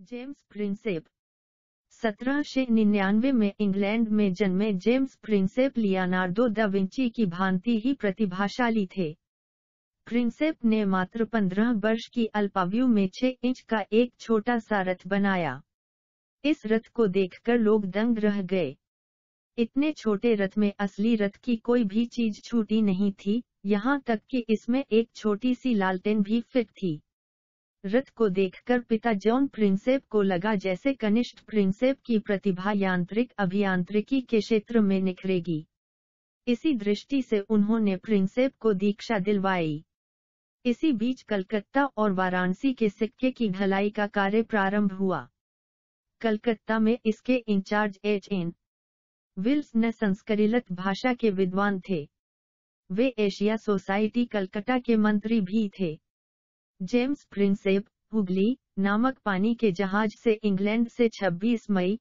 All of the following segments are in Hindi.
जेम्स प्रिंसेप 1799 में इंग्लैंड में जन्मे James Prinsep Leonardo da Vinci की भांति ही प्रतिभाशाली थे। प्रिंसेप ने मात्र 15 वर्ष की अल्पायु में 6 इंच का एक छोटा सा रथ बनाया। इस रथ को देखकर लोग दंग रह गए। इतने छोटे रथ में असली रथ की कोई भी चीज छूटी नहीं थी, यहाँ तक कि इसमें एक छोटी सी लालटेन भी फिट थी। रथ को देखकर पिता जॉन प्रिंसेप को लगा जैसे कनिष्ठ प्रिंसेप की प्रतिभा यांत्रिक अभियांत्रिकी के क्षेत्र में निखरेगी। इसी दृष्टि से उन्होंने प्रिंसेप को दीक्षा दिलवाई। इसी बीच कलकत्ता और वाराणसी के सिक्के की ढलाई का कार्य प्रारंभ हुआ। कलकत्ता में इसके इंचार्ज H.N. विल्स न संस्कृत भाषा के विद्वान थे। वे एशिया सोसाइटी कलकत्ता के मंत्री भी थे। जेम्स प्रिंसेप हुगली नामक पानी के जहाज से इंग्लैंड से 26 मई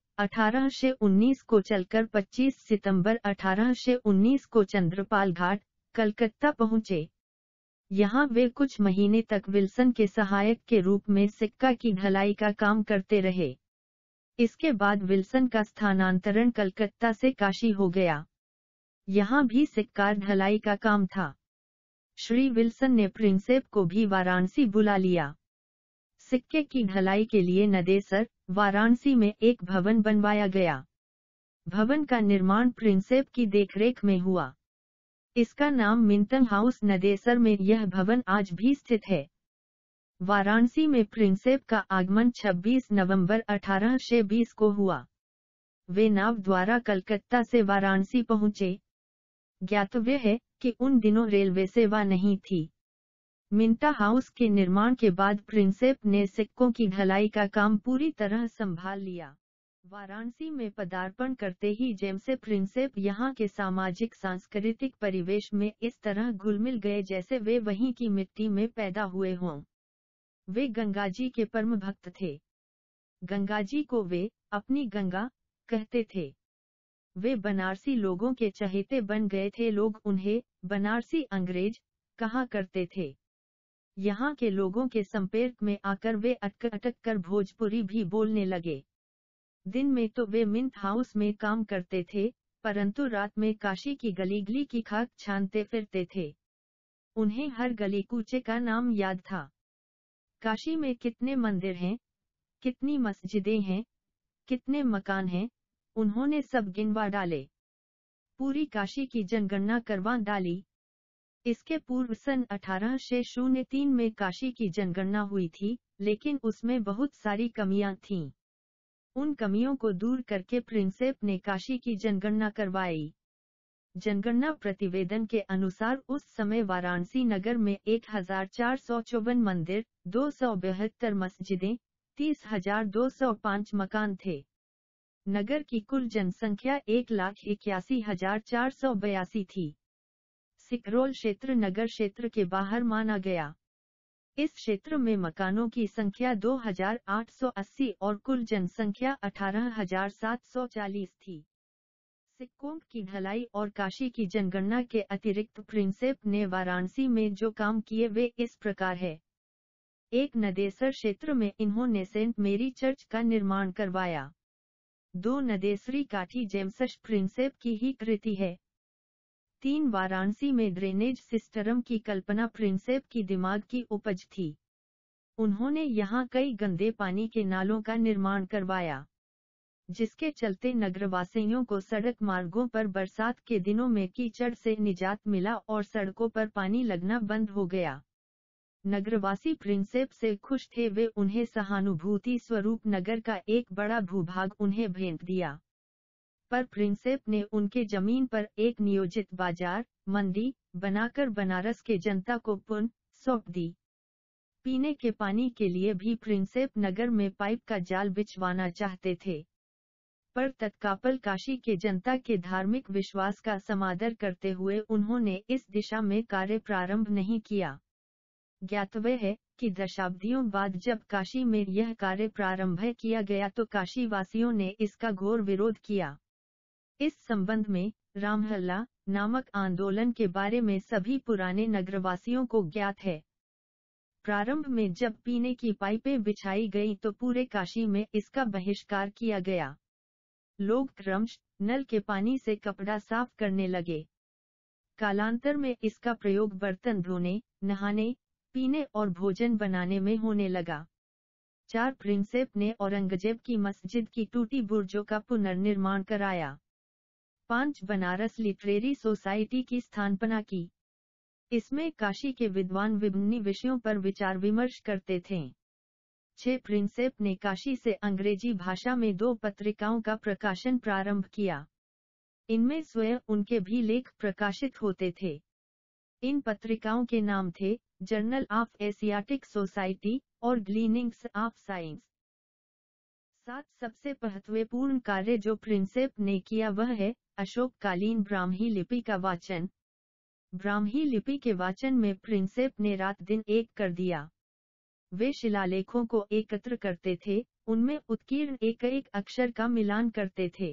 1819 को चलकर 25 सितंबर 1819 को चंद्रपाल घाट कलकत्ता पहुंचे। यहाँ वे कुछ महीने तक विल्सन के सहायक के रूप में सिक्का की ढलाई का काम करते रहे। इसके बाद विल्सन का स्थानांतरण कलकत्ता से काशी हो गया। यहाँ भी सिक्का ढलाई का काम था। श्री विल्सन ने प्रिंसेप को भी वाराणसी बुला लिया। सिक्के की ढलाई के लिए नदेसर वाराणसी में एक भवन बनवाया गया। भवन का निर्माण प्रिंसेप की देखरेख में हुआ। इसका नाम मिंटन हाउस नदेसर में यह भवन आज भी स्थित है। वाराणसी में प्रिंसेप का आगमन 26 नवंबर 1820 को हुआ। वे नाव द्वारा कलकत्ता से वाराणसी पहुंचे। ज्ञातव्य है कि उन दिनों रेलवे सेवा नहीं थी। मिंटा हाउस के निर्माण के बाद प्रिंसेप ने सिक्कों की ढलाई का काम पूरी तरह संभाल लिया। वाराणसी में पदार्पण करते ही जेम्स प्रिंसेप यहाँ के सामाजिक सांस्कृतिक परिवेश में इस तरह घुल मिल गए जैसे वे वहीं की मिट्टी में पैदा हुए हों। वे गंगाजी के परम भक्त थे। गंगाजी को वे अपनी गंगा कहते थे। वे बनारसी लोगों के चहेते बन गए थे। लोग उन्हें बनारसी अंग्रेज कहा करते थे। यहाँ के लोगों के संपर्क में आकर वे अटक अटक कर भोजपुरी भी बोलने लगे। दिन में तो वे मिंट हाउस में काम करते थे, परंतु रात में काशी की गली गली की खाक छानते फिरते थे। उन्हें हर गली कूचे का नाम याद था। काशी में कितने मंदिर हैं, कितनी मस्जिदें हैं, कितने मकान हैं, उन्होंने सब गिनवा डाले। पूरी काशी की जनगणना करवा डाली। इसके पूर्व सन 1803 में काशी की जनगणना हुई थी, लेकिन उसमें बहुत सारी कमियां थीं। उन कमियों को दूर करके प्रिंसेप ने काशी की जनगणना करवाई। जनगणना प्रतिवेदन के अनुसार उस समय वाराणसी नगर में 1454 मंदिर, 272 मस्जिदें, 30,205 मकान थे। नगर की कुल जनसंख्या 1,81,482 थी। सिकरोल क्षेत्र नगर क्षेत्र के बाहर माना गया। इस क्षेत्र में मकानों की संख्या 2,880 और कुल जनसंख्या 18,740 थी। सिक्कों की ढलाई और काशी की जनगणना के अतिरिक्त प्रिंसेप ने वाराणसी में जो काम किए वे इस प्रकार है। एक नदेसर क्षेत्र में इन्होंने सेंट मेरी चर्च का निर्माण करवाया। 2 नदेसरी काठी जेम्स प्रिंसेप की ही कृति है। 3 वाराणसी में ड्रेनेज सिस्टम की कल्पना प्रिंसेप की दिमाग की उपज थी। उन्होंने यहाँ कई गंदे पानी के नालों का निर्माण करवाया, जिसके चलते नगरवासियों को सड़क मार्गों पर बरसात के दिनों में कीचड़ से निजात मिला और सड़कों पर पानी लगना बंद हो गया। नगरवासी प्रिंसेप से खुश थे। वे उन्हें सहानुभूति स्वरूप नगर का एक बड़ा भूभाग उन्हें भेंट दिया। पर प्रिंसेप ने उनके जमीन पर एक नियोजित बाजार मंडी बनाकर बनारस के जनता को पुनः सौंप दी। पीने के पानी के लिए भी प्रिंसेप नगर में पाइप का जाल बिछवाना चाहते थे, पर तत्काल काशी के जनता के धार्मिक विश्वास का समादर करते हुए उन्होंने इस दिशा में कार्य प्रारंभ नहीं किया। ज्ञातव्य है कि दशाब्दियों बाद जब काशी में यह कार्य प्रारंभ किया गया तो काशी वासियों ने इसका घोर विरोध किया। इस संबंध में रामहल्ला नामक आंदोलन के बारे में सभी पुराने नगरवासियों को ज्ञात है। प्रारंभ में जब पीने की पाइपें बिछाई गईं तो पूरे काशी में इसका बहिष्कार किया गया। लोग क्रमशः नल के पानी से कपड़ा साफ करने लगे। कालांतर में इसका प्रयोग बर्तन धोने, नहाने, पीने और भोजन बनाने में होने लगा। 4 प्रिंसेप ने औरंगजेब की मस्जिद की टूटी बुर्जों का पुनर्निर्माण कराया। 5 बनारस लिटरेरी सोसाइटी की स्थापना की। इसमें काशी के विद्वान विभिन्न विषयों पर विचार विमर्श करते थे। 6 प्रिंसेप ने काशी से अंग्रेजी भाषा में 2 पत्रिकाओं का प्रकाशन प्रारंभ किया। इनमें स्वयं उनके भी लेख प्रकाशित होते थे। इन पत्रिकाओं के नाम थे जर्नल ऑफ एशियाटिक सोसाइटी और ग्लीनिंग्स ऑफ साइंस। 7 सबसे महत्वपूर्ण कार्य जो प्रिंसेप ने किया वह है अशोककालीन ब्राह्मी लिपि का वाचन। ब्राह्मी लिपि के वाचन में प्रिंसेप ने रात दिन एक कर दिया। वे शिलालेखों को एकत्र करते थे, उनमें उत्कीर्ण एक एक अक्षर का मिलान करते थे।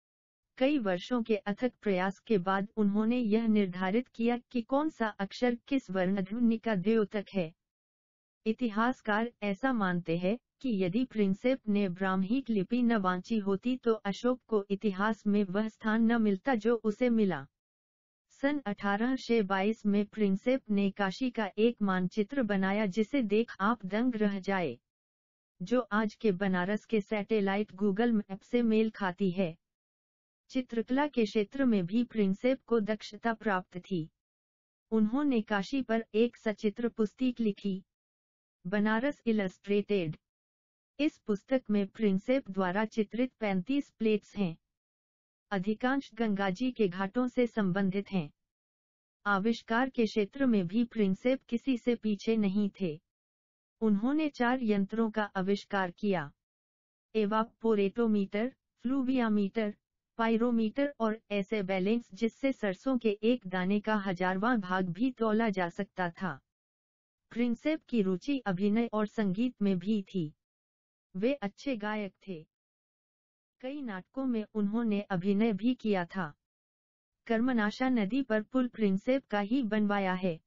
कई वर्षों के अथक प्रयास के बाद उन्होंने यह निर्धारित किया कि कौन सा अक्षर किस वर्णध्वनि का द्योतक है। इतिहासकार ऐसा मानते हैं कि यदि प्रिंसेप ने ब्राह्मी लिपि न वांची होती तो अशोक को इतिहास में वह स्थान न मिलता जो उसे मिला। सन 1822 में प्रिंसेप ने काशी का एक मानचित्र बनाया जिसे देख आप दंग रह जाए, जो आज के बनारस के सैटेलाइट गूगल मैप से मेल खाती है। चित्रकला के क्षेत्र में भी प्रिंसेप को दक्षता प्राप्त थी। उन्होंने काशी पर एक सचित्र पुस्तिक लिखी, बनारस इलस्ट्रेटेड। इस पुस्तक में प्रिंसेप द्वारा चित्रित 35 प्लेट्स हैं। अधिकांश गंगाजी के घाटों से संबंधित हैं। आविष्कार के क्षेत्र में भी प्रिंसेप किसी से पीछे नहीं थे। उन्होंने 4 यंत्रों का आविष्कार किया, एवापोरेटोमीटर, फ्लूवियामीटर, पाइरोमीटर और ऐसे बैलेंस जिससे सरसों के एक दाने का 1000वां भाग भी तौला जा सकता था। प्रिंसेप की रुचि अभिनय और संगीत में भी थी। वे अच्छे गायक थे। कई नाटकों में उन्होंने अभिनय भी किया था। कर्मनाशा नदी पर पुल प्रिंसेप का ही बनवाया है।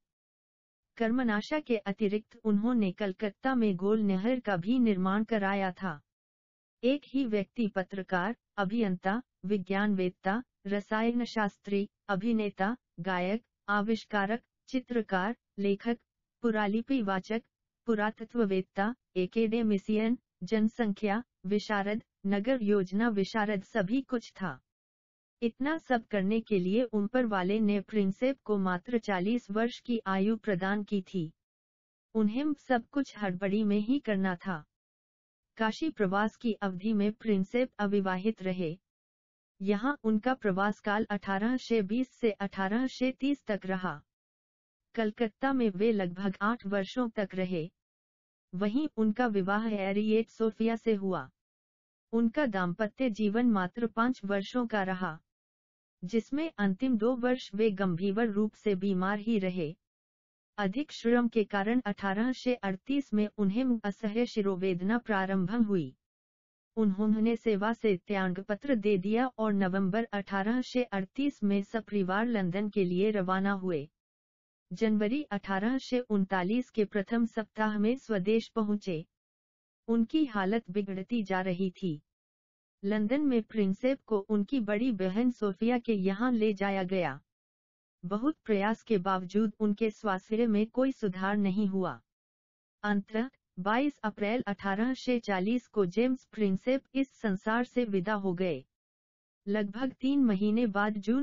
कर्मनाशा के अतिरिक्त उन्होंने कलकत्ता में गोल नहर का भी निर्माण कराया था। एक ही व्यक्ति पत्रकार, अभियंता, विज्ञानवेत्ता, रसायनशास्त्री, अभिनेता, गायक, आविष्कारक, चित्रकार, लेखक, पुरालिपिवाचक, पुरातत्ववेत्ता, एकेडेमिशियन, जनसंख्या विशारद, नगर योजना विशारद सभी कुछ था। इतना सब करने के लिए ऊपर वाले ने प्रिंसेप को मात्र 40 वर्ष की आयु प्रदान की थी। उन्हें सब कुछ हड़बड़ी में ही करना था। काशी प्रवास की अवधि में प्रिंसेप अविवाहित रहे। यहाँ उनका प्रवास काल 1820 से 1830 तक रहा। कलकत्ता में वे लगभग 8 वर्षों तक रहे। वहीं उनका विवाह हैरिएट सोफिया से हुआ। उनका दाम्पत्य जीवन मात्र 5 वर्षों का रहा, जिसमें अंतिम 2 वर्ष वे गंभीर रूप से बीमार ही रहे। अधिक श्रम के कारण 1838 में उन्हें असह्य शिरोवेदना प्रारंभ हुई। उन्होंने सेवा से त्यागपत्र दे दिया और नवंबर 1838 में सपरिवार लंदन के लिए रवाना हुए। जनवरी 1839 के प्रथम सप्ताह में स्वदेश पहुंचे। उनकी हालत बिगड़ती जा रही थी। लंदन में प्रिंसेप को उनकी बड़ी बहन सोफिया के यहाँ ले जाया गया। बहुत प्रयास के बावजूद उनके स्वास्थ्य में कोई सुधार नहीं हुआ। अंततः 22 अप्रैल 1840 को जेम्स प्रिंसेप इस संसार से विदा हो गए। लगभग 3 महीने बाद जून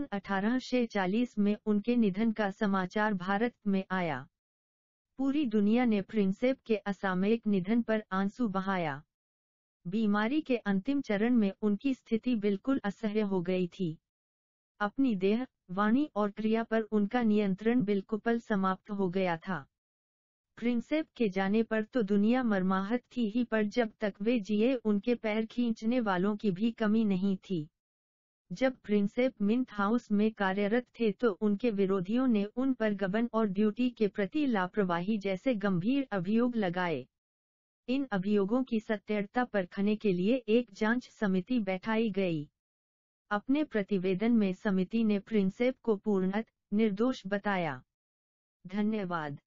1840 में उनके निधन का समाचार भारत में आया। पूरी दुनिया ने प्रिंसेप के असामयिक निधन पर आंसू बहाया। बीमारी के अंतिम चरण में उनकी स्थिति बिल्कुल असह्य हो गई थी। अपनी देह, वाणी और क्रिया पर उनका नियंत्रण बिल्कुल समाप्त हो गया था। प्रिंसेप के जाने पर तो दुनिया मर्माहत थी ही, पर जब तक वे जिए उनके पैर खींचने वालों की भी कमी नहीं थी। जब प्रिंसेप मिंट हाउस में कार्यरत थे तो उनके विरोधियों ने उन पर गबन और ड्यूटी के प्रति लापरवाही जैसे गंभीर अभियोग लगाए। इन अभियोगों की सत्यता परखने के लिए एक जांच समिति बैठाई गई। अपने प्रतिवेदन में समिति ने प्रिंसेप को पूर्णतः निर्दोष बताया। धन्यवाद।